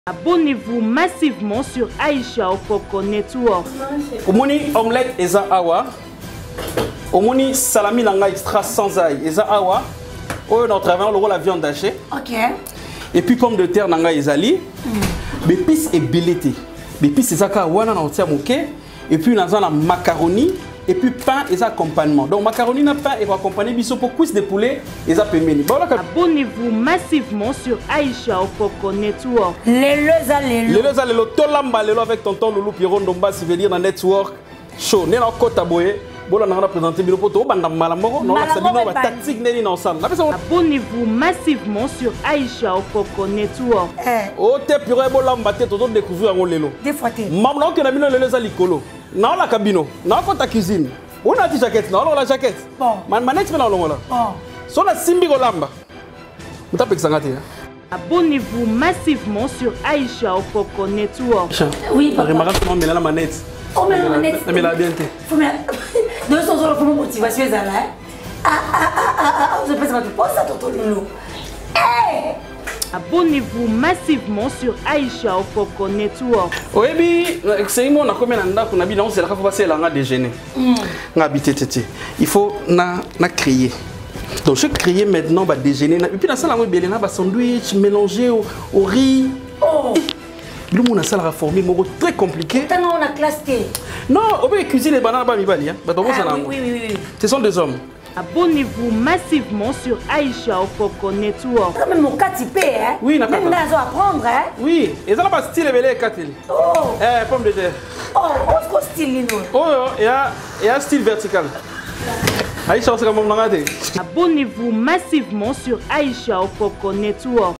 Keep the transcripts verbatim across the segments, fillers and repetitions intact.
Abonnez-vous massivement sur Aïcha Okoko Network. Omoni omelette eza awa. Omoni salami nanga extra sans ail eza awa. Oh, on travaille le rôle la viande hachée. OK. Et puis pomme de terre nanga ezali. Mais pisse et belleté. Mais pisse ezaka wana na otia moké. Et puis on a la macaroni. Et puis pain et accompagnement. Donc macaroni na pain et va accompagner biso pour cuisse de poulet et ça pemeni. Abonnez-vous massivement sur Aïcha Okoko Network. Lelo za lelo. Lelo za lelo tolamba lelo avec tonton Loulou Pierron Ndomba si veut dire dans network show. Né na kota boye. Bola na présenter bino poto banda malamoko non la sabino ba tactique neni na ensemble. Abonnez-vous massivement sur Aïcha Okoko Network. Eh. O te pure bolamba te toto découvrir ngo lelo. Des fois te. Mam na ke na bino lelo za likolo. Na la cabine, na kota cuisine. On a dit jaquette, na la jaquette. Bon. Man manette na longola. Bon. So na simbi golamba. Mutape xangate. Abonnez-vous massivement sur Aïcha Okoko Network. Oui, papa. Remarque comment la manette. Oh mais la manette. Mais la bien. Faut mais de son solo pour motivation ça là. Ah ah ah ah, je pense que tu poses ça tonton Loulou. Eh! Abonnez-vous massivement sur Aïcha Okoko Network. Oui, c'est moi na combien d'années qu'on a bien on c'est la fois passer là on a déjeuner. On a habité tété. Il faut na na créer. Donc je crée maintenant va déjeuner et puis dans ça là on bien là sandwich mélangé au, au riz. Oh. Le monde a ça la formule mais très compliqué. Tant on a classe T. Non, on peut cuisiner les bananes pas mi bali hein. Bah donc ça là. Oui oui oui. Ce sont des hommes. Abonnez-vous massivement sur Aïcha Okoko Network. Quand même mon cas typé hein. Oui, n'a pas. Même là ils apprendre hein. Oui, et ça n'a pas style belé quatre. Oh. Eh, pomme de terre. Oh, on se style nous. Oh, il y a il y a style vertical. Aïcha c'est comme on dit. Abonnez-vous massivement sur Aïcha Okoko Network.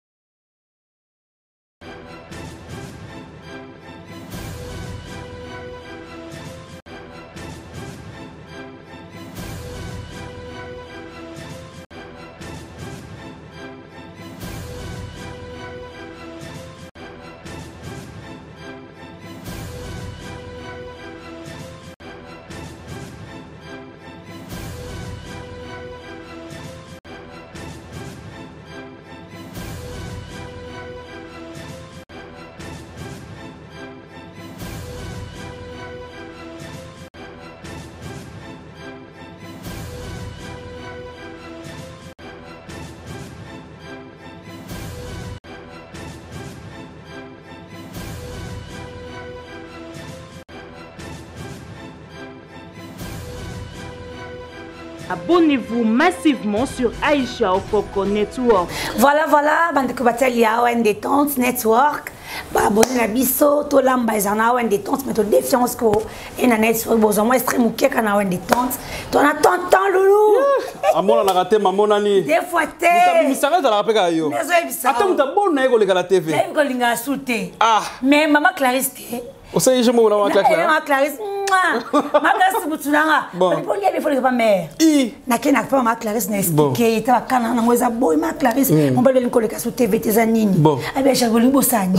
Abonnez-vous massivement sur Aïcha Okoko Network. Voilà, voilà, bande que batel ya en détente network. Bah abonné la biso, to lamba ezana en détente, mais to défiance ko et na network bozo moi stream ou keka na en détente. Ton attend Loulou. Amon on a raté maman nani. Des fois té. Muta bisanga za la peka yo. Attends muta bon na ego la T V. J'ai ko linga souté. Ah. Mais maman Clarisse té. O sait je mo na wa Clarisse. Maman Clarisse. Ma Clarisse butulanga. Pour lui il faut le pas mère. I. Na kena pas ma Clarisse na expliquer ta kana na ngoza boy ma Clarisse. On va le koleka sur T V tezanini. Abi cha bolingo sani.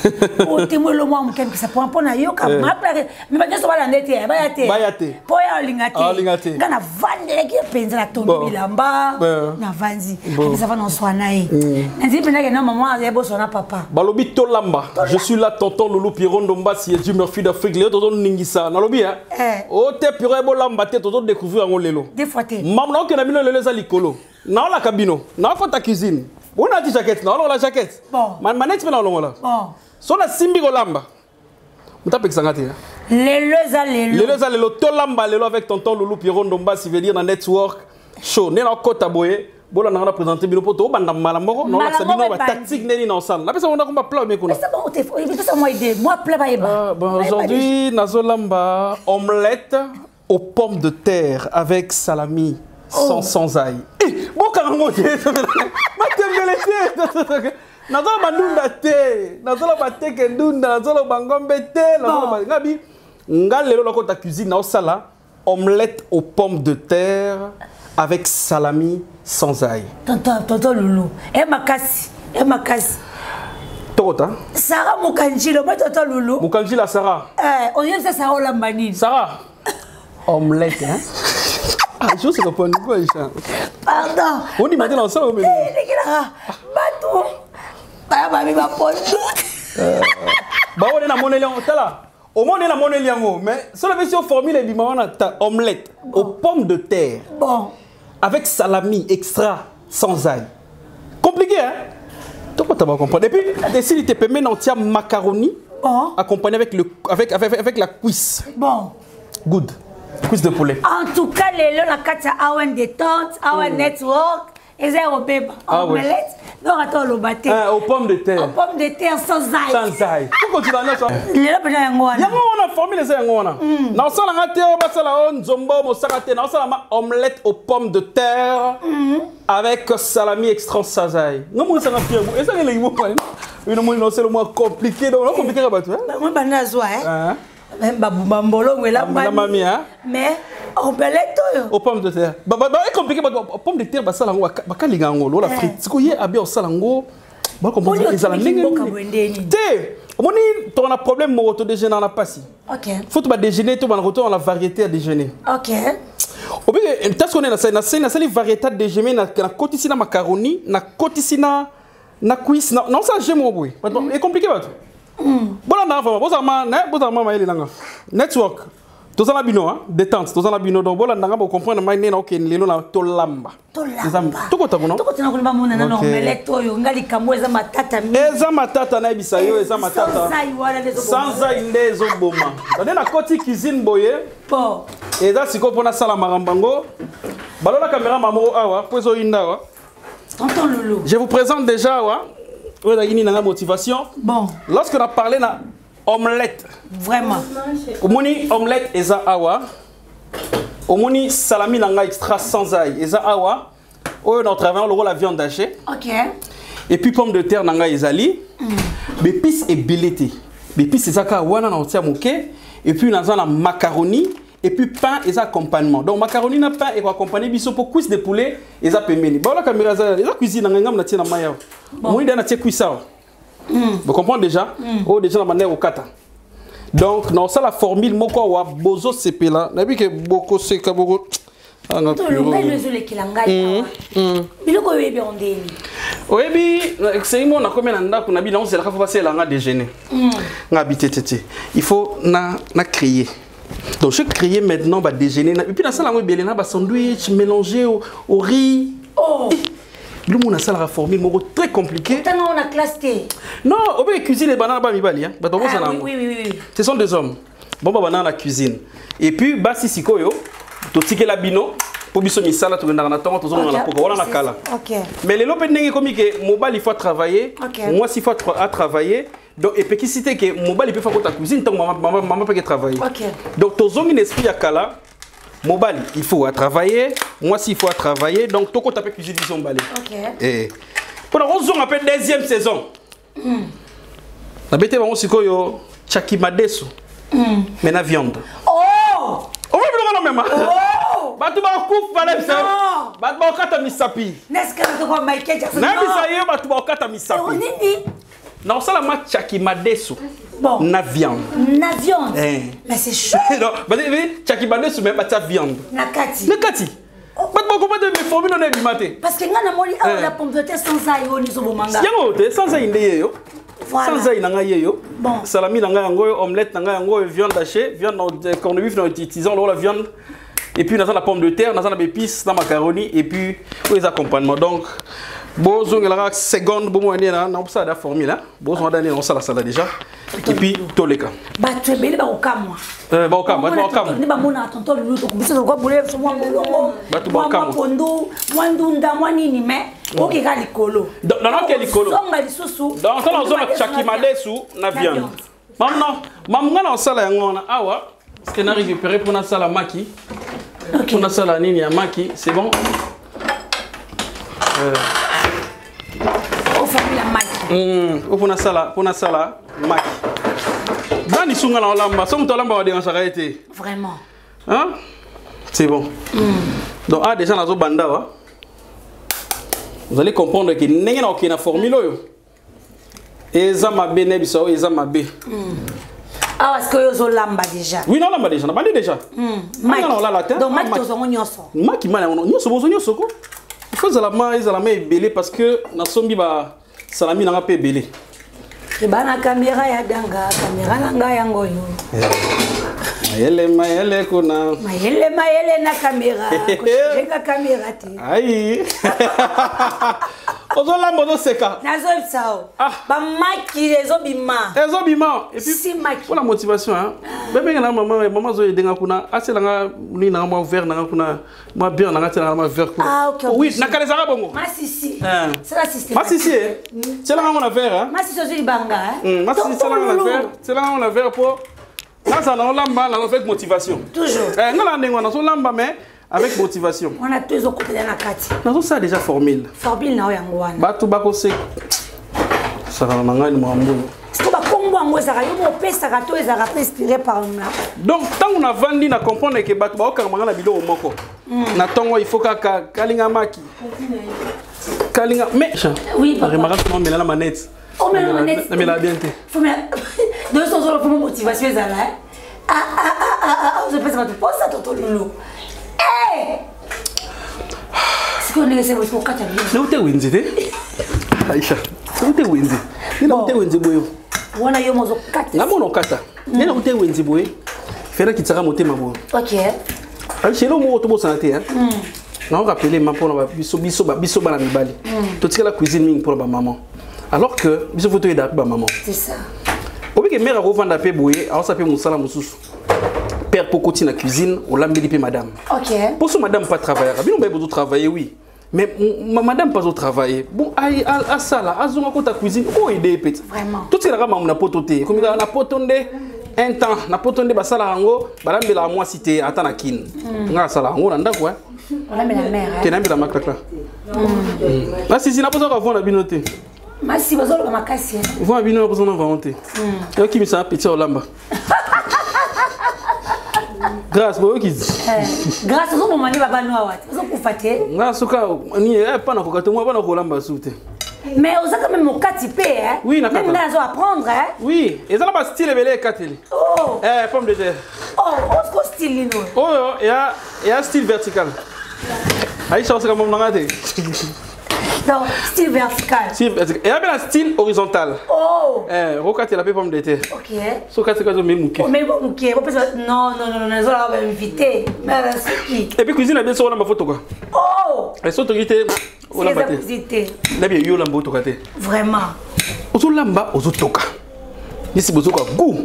O te mo lo mo mken ki sa po mpona yo ka ma Clarisse. Mais ba so bala ndete ba yate. Ba yate. Po ya lingate. Ah lingate. Ngana vandele ki penza na tombi bilamba. Na vanzi. Abi ça va non soina e. Nzi pena ke na maman ya bo sona papa. Balobi to lamba. Je suis là tonton Loulou Pierron Ndomba si Dieu Murphy d'Afrique le tonton Ningisa. Na lobi hein. Eh. O te pure bo lamba te tonton découvrir ngo lelo. Des fois te. Mam na ke na bino lelo za likolo. Na la cabine. Na kota cuisine. On a dit jaquette, na la jaquette. Bon. Man manette na longola. Bon. So na simbi golamba. Mutape xangate. Lelo za lelo. Lelo za lelo tolamba lelo avec tonton Loulou Pierron Ndomba si veut dire dans network show. Né na kota boye. Bola na présenter bino poto banda malamoko non la sabino ba tactique neni na ensemble. La personne on a comme plat mais c'est bon, il faut ça moi aider. Moi plat ba eba. Bon aujourd'hui nazolamba omelette aux pommes de terre avec salami sans sans ail. Eh, bon karango te. Ma tembelete. Nazola bandunda te. Nazola batte ke ndunda, nazola bangombe te, nazola ngabi. Ngalelo la kota cuisine na osala omelette aux pommes de terre avec salami sans ail. Tonton, tonton Loulou. Eh makasi, eh makasi. Tokota. Sarah Mukanjilo, moi tonton Loulou. Mukanjila Sarah. Eh, on dit ça Sarah Olambani. Sarah. Omelette hein. Ah, je sais pas quoi ça. Pardon. On dit maintenant ça au milieu. Eh, les gars, bateau. Bah, bah, mais ma pote. Bah on est dans mon élan, t'as là. Au moins on est dans mon élan, mais sur la version formule et bimon, on a ta omelette aux pommes de terre. Bon. Avec salami extra sans ail. Compliqué, hein? Tu vas comprendre. Et puis, si tu te permets d'entier macaroni, bon. Accompagné avec, le, avec, avec, avec la cuisse. Bon. Good. Cuisse de poulet. En tout cas, les lots, la carte à Awen Détente, Awen Network, et c'est au bébé. Omelette. Donc, attends, le bâté. Aux pommes de terre. Aux pommes de terre sans ail. Sans ail. Pourquoi tu vas ça? Les lots, peut-être, il y a on a formé les aigles. Dans ça, on a été au zombo, on a omelette aux pommes de terre avec salami extra sans ail. Non, moi, ça n'a plus. Et ça, les mots, c'est le moins compliqué. Donc, compliqué, moi, je suis zoa, hein. Mais omelette aux pommes de terre. Bah bah c'est compliqué aux pommes de terre bah ça là on va caler ngolo la frite. Ce qu'il y a à bien ça là ngo. Bah comment dire ils allaient n'engue. Té. On dit tu as un problème mon auto déjeuner na pas si. OK. Faut tu vas déjeuner tu vas retourner la variété à déjeuner. OK. Au bien t'as ce qu'on est na ça na ça na ça les variétés de déjeuner na na côté na macaroni na côté na na cuisse non ça j'aime au bout. C'est compliqué bah. Bon là vraiment bon ça ma né bon ça ma ma là network tous en abino hein détente tous en abino donc bon là nga bo comprendre ma né na OK lelo na to lamba to lamba to kota bono to kota na kulima mona na omelette oyo ngali kamwe za matata mi eza matata na bisa yo eza matata sans za indezo boma tande na koti cuisine boye po eza siko pona sala marambango balola caméra mamo awa pozo inda wa tonton Loulou je vous présente déjà wa oui, la motivation. Bon. Lorsqu'on a parlé de omelette. Vraiment. Omoni omelette et ça awa. Omoni salami nanga extra sans ail et ça awa. On a travaillé le rôle la viande hachée. OK. Et puis pomme de terre nanga ezali. Mm. Épices et belleté. Épices c'est ça ka wana na otia moké et puis dans la macaroni et puis pain et ça accompagnement. Donc macaroni na pain et accompagner biso pour cuisse de poulet et ça pemeni. Bon la caméra ça la cuisine nanga ngam na tia na maya. Moi, il y a un petit ça. Vous comprenez déjà? Oh, déjà la manière au kata. Donc, dans ça, la formule, moi, quoi, wa bozo sepe là. N'habit que beaucoup c'est que beaucoup. Ah, non. Tout le monde est désolé qu'il a gagné. Il est quoi, oui, bien on dit. Oui, bien, c'est moi, on a combien d'années qu'on a bien, on s'est là, faut passer là, on a déjeuner. On a habité, tété. Il faut na na créer. Donc, je crée maintenant, bah déjeuner. Et puis dans ça, là, on a bien, bah sandwich mélangé au au riz. Oh. Le monde a ça la formule très compliqué. On a classe T. Non, on peut cuisiner les bananes à Bamibali. Ah, oui, oui, oui. Ce sont des hommes. Bon, bah, banane à la cuisine. Et puis, bah, si si koyo, tu tiques la bino, pour biso misala, tu viens dans la tente, tu viens dans la poka, voilà la kala. Ok. Mais les lopes n'est comme que mobile il faut travailler. Moi, s'il faut à travailler. Donc, et puis, si c'est que mobile il peut faire ta cuisine, tant maman maman maman peut travailler. Ok. Donc, tu as un esprit à kala. Mobile, il faut à travailler. Moi, s'il faut à travailler. Donc, tout le monde cuisiner du balai. Ok. Et pour la raison, on appelle deuxième saison. La bête, on s'y colle Chaki Madesu. Mais la viande. Oh! Oh, mais non, même. Oh! Bah, tu vas couper par les ça. Bah, tu vas au kata misapi. N'est-ce que tu vas Michael Jackson? Non, mais ça y est, bah, tu vas au kata misapi. Non, ça la match Chaki Madesu. Bon. Na viande. Na viande. Eh. Mais c'est chaud. Non, bah, Chaki Madesu, mais pas ta viande. Na kati. Na kati. Oh. Bah, tu vas de mes formules, on est maté. Parce que nous avons dit la pomme de terre sans ail, on est au manga. Sans ail, il sans ail, nanga yeyo. Bon. Salami nanga yango, omelette nanga yango, viande hachée, viande corned-beef, nous utilisons la viande. Et puis, nous avons la pomme de terre, nous avons les épices, la macaroni, et puis les accompagnements. Donc, bon, on a une seconde, bon, on a une formule, hein. Bon, on a une salade déjà. Et puis, tous les cas. Bah, tu es belle, bah, au cas, moi. Euh, bah, au cas, bah, au cas. Tu vas mon tonton, tu vas se voir, bouler, sur moi, bah, tu vas au cas. Pondo, moi, ndunda, moi, nini, mais, ok, gars, l'écolo. Non, non, quel écolo. Dans la zone de Chaki Madesu, na viande. Maman, maman, on a salade, on a awa. Parce qu'on a récupéré pour la salade maki. Pour la salade nini à maki, c'est bon. Au famille la maki. Hum, pour la salade, pour la salade maki. Dans les sunga la lamba, somme to lamba va déranger arrêter. Vraiment. Hein? C'est bon. Mm. Donc ah déjà dans zo banda wa. Vous allez comprendre que n'engue na okina formule yo. Eza mabe ne biso eza mabe. Ah, est-ce que vous avez lamba déjà? Oui, non, lamba déjà. On a déjà. Maki. Donc, Maki, vous avez nyoso. Maki, vous avez nyoso. Vous avez nyoso. Il faut que vous ayez belé parce que dans sombi ba salami n'a pas belé. Kibana caméra ya danga, caméra nanga yango yo. Mayele mayele kuna. Mayele mayele na caméra. Kushika caméra ti. Aïe. Ozo lambo do seka. Nazo sao. Ba maki ezo bima. Ezo bima. Et puis si maki. Pour la motivation hein. Bébé na maman maman zo edenga kuna. Asela nga ni na moi vert na kuna. Moi bien na ngati na moi vert kuna. Ah OK. Oui, na kale saka bongo. Masisi. C'est la système. Masisi. C'est là on a vert hein. Masisi zo libanga hein. Masisi c'est là on a vert. C'est là on a vert pour là ça na lamba na avec motivation. Toujours. Eh ngala ndengwa na so lamba mais avec motivation. On a tous au côté na kati. Na ça déjà formule. Formule na yango wana. Batu bako se ça na ngani mwambo. Est-ce que ba kombo ngo za yo mo pesa ka to ezaka inspiré par moi. Donc tant on a vendu na comprendre que batu ba okanga na bilo moko. Na tongo il faut ka kalinga maki. Kalinga mais oui papa. Remarque comment mela la manette. Oh mais la manette. Mais la bien té. Faut mais deux sont sur la motivation ezala. Ah ah ah ah je pense que tu poses ça toto lolo. Eh! C'est qu'on est laissé votre carte à bien. Mais où t'es Winzé? Aïcha. Où t'es Winzé? Il a où t'es Winzé boyo? Wana yo mozo carte. Na mono kata. Il a où t'es Winzé boyo? Fera qui tsara monter ma boyo. OK. Aïcha chez le mo to bo santé hein. Na on rappeler ma pour na biso biso ba biso ba na mibali. To tika la cuisine ming pour ba maman. Alors que biso photo est d'appeler ba maman. C'est ça. Obi que mère a revendre pe boyo, alors ça peut musala mususu. Père pour continuer la cuisine, on l'a mis madame. OK. Pour ce madame pas travailler. Bien on va besoin travailler oui. Mais ma madame pas au travailler. Bon aïe à ça là, à zonga ta cuisine, oh aider petit. Vraiment. Tout ce que la maman n'a pototé. Comme il a na potonde un temps, na potonde ba sala ngo, ba la la moi cité ata na kin. Nga sala ngo na ndako hein. On a mis la mère. Ke na mi la makaka. Ah si si na pozo ka vendre binoté. Merci bazolo ba makasi. Vont binoté pozo na vendre. Yo qui mi ça petit olamba. Grâce boyo kizi. Eh, grâce au moment baba no wati. Ozo kufaté. Nga suka ni eh pas na kokato moi pas na kolamba soute. Mais oza quand même mokati pe hein. Oui, na kata. Même là zo apprendre hein. Oui, et ça là style belé kateli. Oh. Eh pomme de terre. Oh, osko style no. Oh il y a il y a style vertical. Aïcha c'est comme ngate. Non, style vertical. Style vertical. Et il y a bien style horizontal. Oh. Eh rokati la pomme de terre. OK. So kati kazo me muke. Oh mais bon OK, non non non non, zo la va inviter. Mais là c'est qui? Et puis cuisine bien sur la photo quoi. Oh. Et so to gite on l'a batté. Là bien yo lambo to kate. Vraiment. Ozo lamba ozo toka. Nisi bozo kwa goût.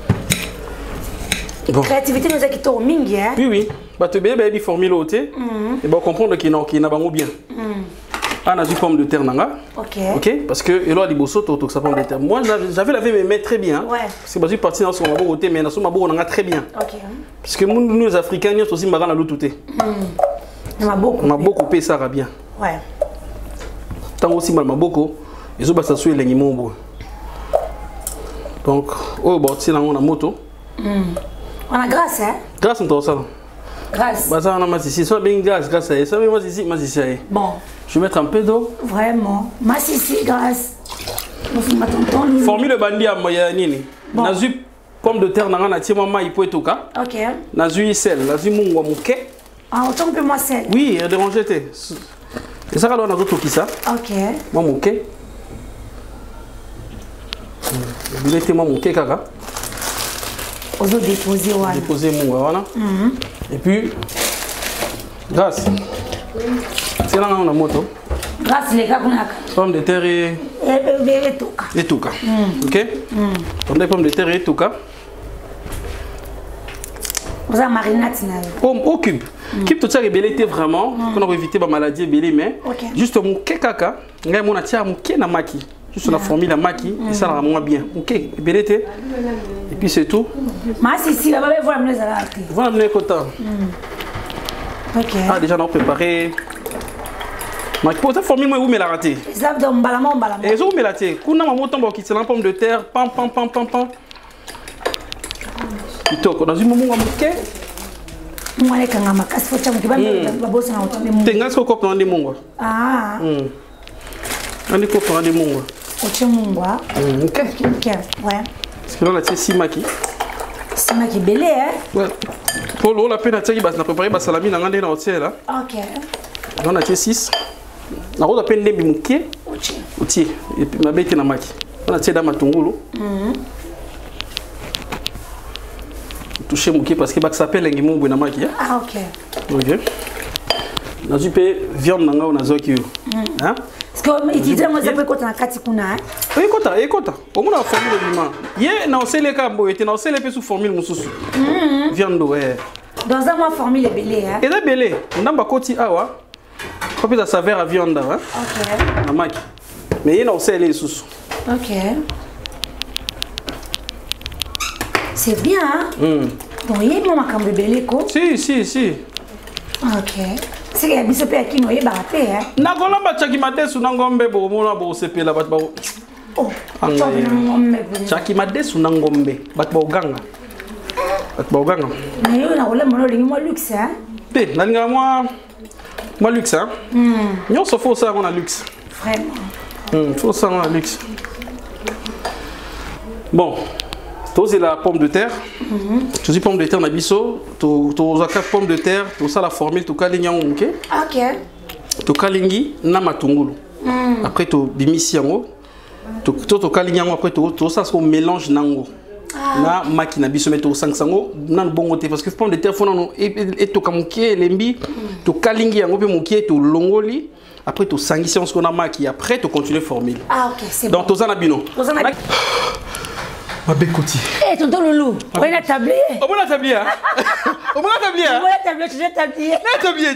Bon. Créativité nous a quitté au mingi hein. Oui oui. Bah tu bien bien formule oté. Et bah comprendre qu'il n'a qu'il n'a pas bien. On a du pomme de terre nanga. OK. OK parce que et là liboso to to ça pomme de terre. Moi j'avais lavé mes mains très bien. Ouais. Parce que bah je suis parti dans son mabo côté mais dans son mabo nanga très bien. OK. Parce que nous nous africains nous aussi marana l'outé. On a beaucoup. On a beaucoup payé ça bien. Ouais. Tant aussi mal maboko ils ont pas s'assurer les nimombo. Donc oh bah c'est là on a moto. On a grâce hein. Grâce on ça. Grâce. Bah ça on a ma ici, ça bien grâce grâce à ça mais moi ici, moi ici. Bon. Je vais mettre un peu d'eau. Vraiment. Mas ici grâce. Nous faisons tonton. Formule bandi à moya nini. Nazu pomme de terre nanga na tiema mai po etoka. OK. Nazu sel, nazu mungwa muke. Ah autant que moi sel. Oui, déranger té. Et ça alors nazo toki ça. OK. Moi muke. Bilete moi muke kaka. Ozo déposer voilà. Déposer mungwa voilà. Et puis grâce. C'est là on a moto. Grâce les gars kuna. Pomme de terre et et toka. Et toka. OK? Pomme de pomme de terre et toka. Vous avez marinade na. Pomme au cube. Cube tout ça rebellité vraiment pour éviter la maladie belé mais juste mon kaka ngai mon atia mon na maki. Juste la formule la maki et ça rend moins bien. OK, rebellité. Et puis c'est tout. Mas ici là-bas voir les ala. Voilà le quota. OK. Ah déjà on a préparé. Mais pour cette formule moi où me la raté. Ça dans balama balama. Et où me la té. Kuna maman tombe qui c'est la pomme de terre, pam pam pam pam pam. Kitoko dans une moment moké. Moi les kanga makasi faut chamu kibanda babosa na utambe mungu. Tenga siko kopna ndi mungu. Ah. Mm. Andi kopna ndi mungu. Oche mungu. OK. OK. Ouais. Parce que là c'est simaki. Simaki belé hein. Ouais. Pour l'eau la peine à tirer bas na préparer bas salami na ngande na hôtel là. OK. On a six. Na roda peine de muké. Oche. Otie et puis ma bête na maki. On a tiré dans ma tongolo. Toucher mon pied parce que ça s'appelle un guimon bonama qui. Ah ok. Ok. On a du peu viande nanga on a zoki. Hein? Parce que utiliser moi ça peut côté na kati kuna. Oui, écoute, écoute. Au moins la formule de l'humain. Hier, na osele kambo était na osele pe sous formule mususu. Viande ouais. Dans un mois formule est belé hein. Et là belé, on a ba koti awa. Pas ça saveur à viande hein. OK. Na maki. Mais il na osele susu. OK. C'est bien hein. Mm. Bon, il y a mon cambo belé ko. Si, si, si. OK. C'est que biso pe akino yeba pe hein. Na kolamba chaki madesu na ngombe bo mona bo sepela bat ba. Oh. Chaki madesu na ngombe bat ba oganga. Bat ba oganga. Na yo na kolamba no lingi mo luxe hein. Pe, na linga moi moi luxe hein. Hmm. Nyo so fo ça on a luxe. Vraiment. Hmm, faut ça on a luxe. Bon. C'est la pomme de terre. Mm-hmm. Tu dis pomme de terre na biso, tu tu zaka pomme de terre, tu ça la formule tu kalingi yango OK? OK. Tu kalingi na matungulu. Mm. Après tu bimisi yango. Tu tu kalingi yango après tu tu ça qu'on mélange nango. Ah. Na maki na biso meto cinq sango na bongo te parce que pomme de terre faut non et to kamukie lembi, tu kalingi yango pe mukie tu longoli. Après tu sangisi ce qu'on a maki après tu continuer formule. Ah OK, c'est bon. Donc tu ça na bino. Ma bécoti. Eh, tonton Loulou, on a tablier. On a tablier. On a tablier. On a tablier, tu as tablier. On a tablier.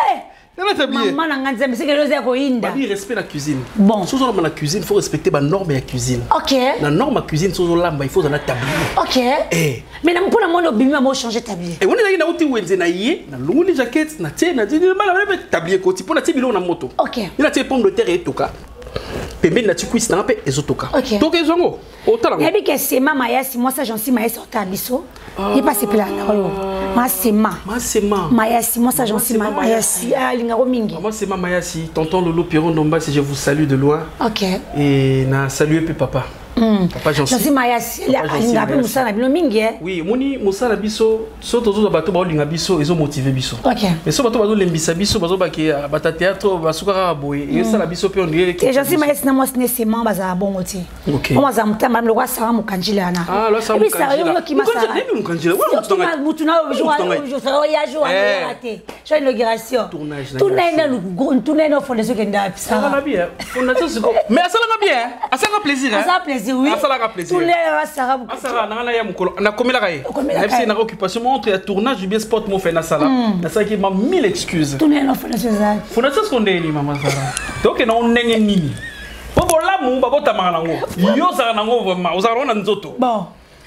Eh. On a tablier. Maman n'a pas c'est que le zéro inda. Il respecte la cuisine. Bon. Si on a la cuisine, il faut respecter la norme de la cuisine. OK. La norme de la cuisine, si on a il faut en tablier. OK. Eh. Mais na mpona mona obimi mo changer tablier. Et on est na uti wenze na yé, na lunguli jaquette, na tie na dit na tablier koti pour na tie bilo na moto. OK. Il a tie pomme de terre et toka. Pembe na tikuisi na pe ezotoka. OK. Donc ezongo. Otala. Yebi que c'est ma mayasi, moi ça j'en suis mayasi sorta biso. Il pas c'est plat na yo. Ma c'est ma. Ma c'est ma. Mayasi, moi ça j'en suis mayasi. Ah lingaro mingi. Moi c'est ma mayasi, tonton Lolo Piron Domba si je vous salue de loin. OK. Et na saluer pe papa. Mm. Papa j'en suis mayasi. Linga pe musa na bino mingi eh. Oui, moni musa na biso, so tozo bato ba linga biso, ezo motiver biso. OK. Mais so bato bazo lembisa biso, bazo ba ke bata théâtre, basuka boye, et ça la biso pe on dirait que. Et j'en suis mayasi na moi c'est c'est man baza bon oti. OK. Moi za mutamba le roi Sarah Mukanjila na. Ah, là ça Mukanjila. Et puis ça qui m'a ça. Mukanjila. Ouais, mutuna mutuna jour jour ça ya jour à raté. J'ai l'inauguration. Tournage. Tournage na le tournage na fondation que nda ça. Ça va bien. Fondation c'est mais ça va bien. Ça fait plaisir hein. Ça fait plaisir oui. Ça fait plaisir. Tous les Sarah Sarah na ya mukolo na komela kaye. F C na occupation montre ya tournage du bien sport mo fait na sala. Na ça qui m'a mille excuses. Tournage na fondation ça. Fondation ce qu'on dit ni maman Sarah. Donc na on nenge nini. Bobo la mu babo tamanga nango. Yo za nango vraiment. Ozara na nzoto. Bon.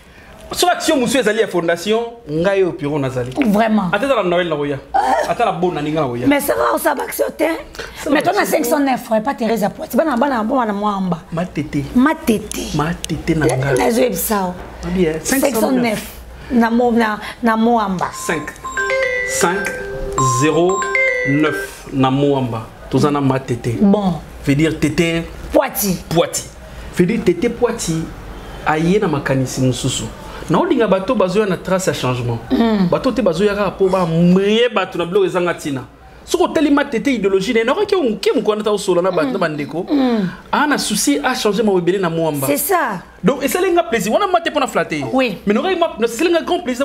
Sur action monsieur ezali ya fondation ngai au bureau nazali. Vraiment. Atata la Noël na roya. Atata la bonne ninga na roya. Mais ça va ça va accepter. Mais toi na cinq cent neuf frère pas Thérèse à Poitiers. Bana bana bon na mwamba. Ma tété. Ma tété. Ma tété na nga. Na zo ebisao. Bien. cinq cent neuf. Na mo na na mwamba. cinq cinq zéro neuf na mwamba. Tozana ma tété. Bon. Veut dire tété Poitiers. Poitiers. Veut dire tété Poitiers. Aye na makanisi mususu. Na olinga bato bazoya na trace ya changement. Mm. Bato te bazoya ka po ba mrie bato na blo ezanga tina. Soko telima tete idéologie na nora ke on ke mo kona ta solo na bato na bandeko. Ana souci à changer ma webele na mwamba. C'est ça. Donc et ça lenga plaisir. On a maté pour na flatter. Oui. Mais nora ma c'est lenga grand plaisir.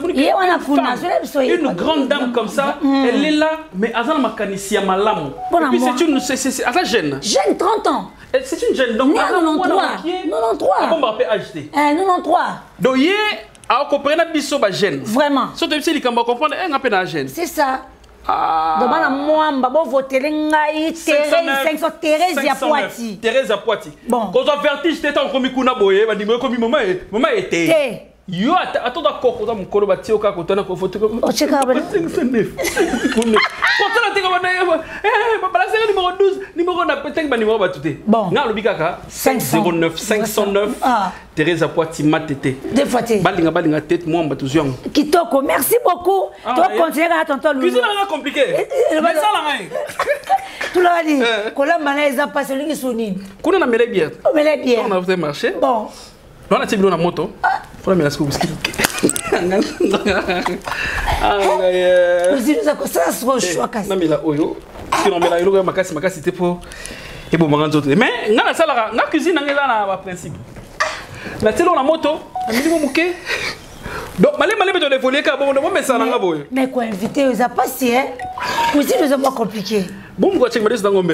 Une grande dame comme ça, mm. elle est là mais azana makanisi ya malamu. Et puis c'est une c'est c'est à la jeune. Jeune trente ans. C'est une jeune donc quatre-vingt-treize. quatre-vingt-treize. Comment on va acheter? Eh quatre-vingt-treize. Donc hier a comprendre biso ba jeune. Vraiment. So tu sais li kamba comprendre un appel à jeune. C'est ça. Ah. Donc bana mwamba bo voter ngai Thérèse cinq cents Thérèse ya Poitiers. Thérèse ya Poitiers. Bon. Quand on vertige tete en komi kuna boye ba ndimo komi maman maman était. Yo attends d'accord ko za mukolo ba tio ka ko tana ko photo ko. O cheka ba. cinq cent neuf. Ko tana te ko ba na eh ba la série numéro douze numéro na peut-être ba numéro ba tuté. Bon. Na lobi kaka cinq zéro neuf cinq cent neuf. Ah. Thérèse ya Poitiers matete. Deux fois té. Balinga balinga tête moi ba tuziang. Kitoko, merci beaucoup. Toi continuer à tonton Loulou. Cuisine là compliqué. Mais ça là rien. Tout là dit. Kola mana eza pas celui qui sonine. Kuna na mele bière. On mele bière. On a fait marché. Bon. On a tibilo na moto. Faut la melasco whisky. Ah yeah. Vous dites ça ça soit choix kasi. Na mela oyo. Si on mela yolo makasi makasi te po. Et bon manganzo. Mais ngana sala na cuisine ngela na ba principe. Na telo la moto, amini mo muke. Donc malé malé beto de folie ka bon bon message nga boy. Mais quoi invité aux a passé hein. Aussi nous sommes pas compliqué. Bon moi check me dans ngombe.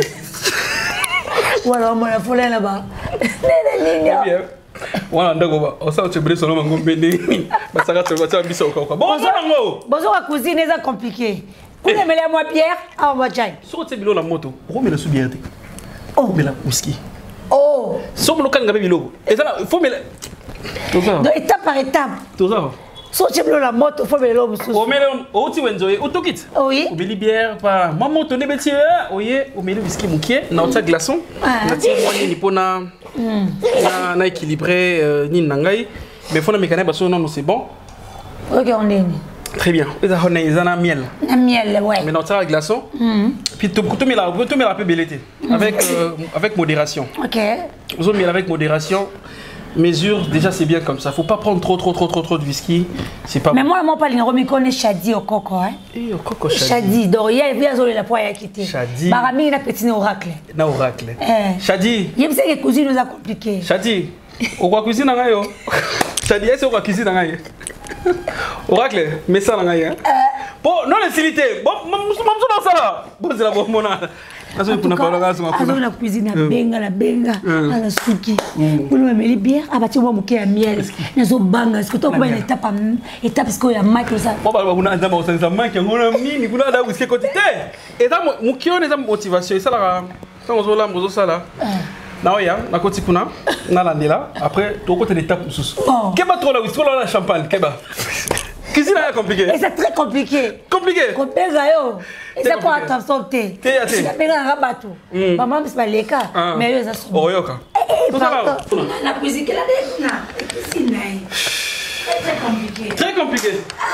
Voilà moi la folie là-bas. Bien. Voilà ndago ba. O sa chebre solo ngombe ni. Ba saka chebre cha biso ko ko. Bon ça ngo. Bonjour la cousine est compliqué. Vous aimez moi Pierre ah moi Jai. So te bilo la moto. Ko me la subierte. Oh me la whisky. Oh. So mo lokanga be bilo. Et ça il faut me tout ça. Donc étape par étape. Tout ça. So tu veux la moto, faut me l'homme sous. O me le o ti wenzoe, o to kit. Oui. O beli bière pa ma moto ne beti oye o me le whisky mukie na ota glaçon. Na ti mo ni pona na na équilibré ni nangai mais faut na mécanique parce que non c'est bon. OK, on est. Très bien. Et ça on est na miel. Na miel ouais. Mais na ota glaçon. Puis tu tu me la tu me la peu belleté avec avec modération. OK. Vous avez mis avec modération. Mesure, déjà c'est bien comme ça. Faut pas prendre trop trop trop trop trop de whisky. C'est pas. Mais moi moi pas les remis connaît Chadi au coco hein. Et au coco Chadi. Chadi Doriel vient zoler la poire quitté. Chadi. Barami na petit oracle. Na oracle. Eh. Chadi. Yem c'est que cuisine nous a compliqué. Chadi. Au quoi cuisine na ngayo. Chadi est au quoi cuisine na ngayo. Oracle, mais ça na ngayo. Bon, non les silité. Bon, mam mam ça là. Bon c'est la bonne mona. Azo kuna pala ngazo ngakuna. Azo na cuisine na benga na benga ala suki. Kuna mameli bière abati mo muke ya miel. Nazo banga est-ce que toi quoi une étape étape parce que ya Mike ça. Bon bah kuna nzamba osanza Mike ngona mini kuna da whisky quantité. Et ça mukio neza motivation ça là. Ça on zola mozo ça là. Na oya na koti kuna na landela après to côté d'étape sous. Keba trop la whisky la champagne keba. Cuisine est compliqué. Et c'est très compliqué. Compliqué. Compliqué yo. Et c'est quoi attention té. C'est la benga rabato. Maman c'est pas les cas. Mais eux ça sont. Oh yoka. Eh pardon. La cuisine là na. Cuisine très compliqué. Très compliqué.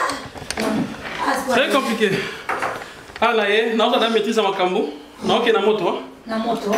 Très compliqué. Ah là eh, na on a maîtrise ma kambo. Na OK na moto. Na moto.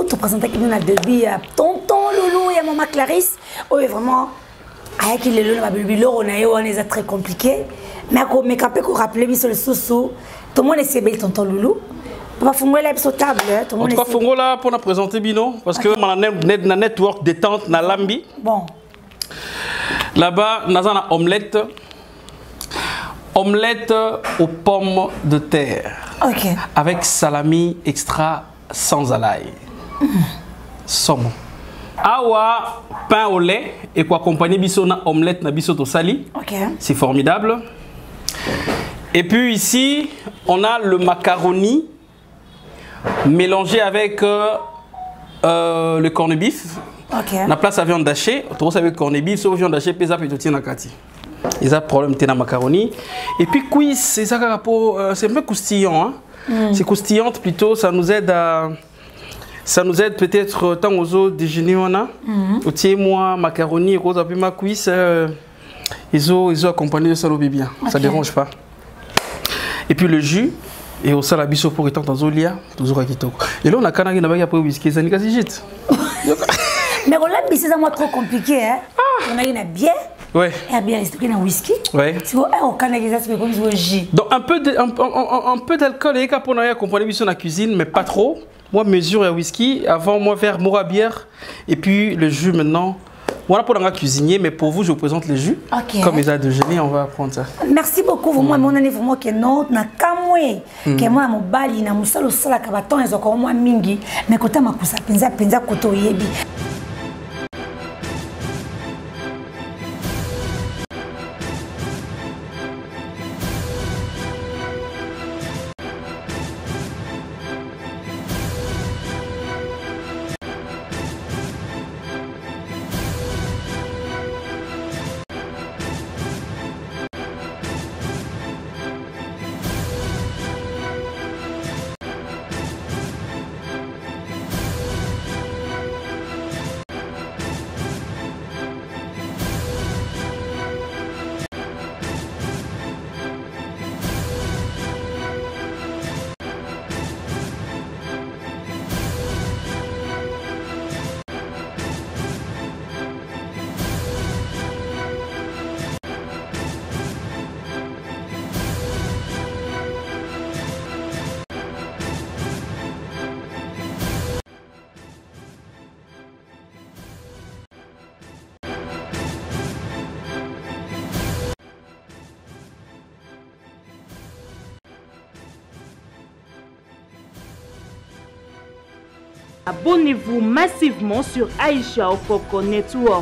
tu présentes qui nous a début à tonton Loulou et maman Clarisse. Oh vraiment avec les Loulou ma bébé on a eu on est très compliqué. Mais quand mais quand peut rappeler mi sur le sous tout le monde est belle tonton Loulou. Papa Fungo là sur table tout le monde. En tout cas Fungo là pour nous présenter Bino parce que on a un network détente na Lambi. Bon. Là-bas, nous avons une omelette. Omelette aux pommes de terre. Ok. Avec salami extra sans alaï. Mm. Somme. Awa, pain au lait et quoi accompagner biso na omelette na biso to sali. Ok. C'est formidable. Et puis ici, on a le macaroni mélangé avec euh, euh, le corned-beef. Ok. La place à viande hachée, tu sais avec corned-beef, sauf viande hachée, pesa et tout na kati. Ils ont problème de macaroni. Et puis cuisse, c'est ça euh, c'est un peu croustillant. Hein? Mm. C'est croustillante plutôt, ça nous aide à, ça nous aide peut-être tant aux autres déjeuner on a. Au tiers moi macaroni, rose puis ma cuisse, euh, ils ont ils ont accompagné de ça le bien. Okay. Ça dérange pas. Et puis le jus. Et au salabi so pour étant dans Olia, toujours à Kitoko. Et là on a canari n'a pas après whisky, ça n'y quasi jette. Mais on l'a c'est moi trop compliqué hein. Ah. On a une bière. Ouais. Et bien rester un whisky. Ouais. Tu vois on canalise ça comme du jus. Donc un peu de, un, un, un peu d'alcool et pour nous accompagner bien la cuisine mais pas trop. Moi mesure et whisky avant moi vers mora bière et puis le jus maintenant. Voilà pour la cuisinier, mais pour vous, je vous présente les jus. Okay. Comme ils ont de génie, on va prendre ça. Merci beaucoup. Vous, moi, mon année, vraiment, que non, na kamwe, que moi, mon bali, na musalo sala kabaton, ils ont encore moins mingi, mais quand ma kusa penza penza koto yebi. Abonnez-vous massivement sur Aïcha Okoko Network.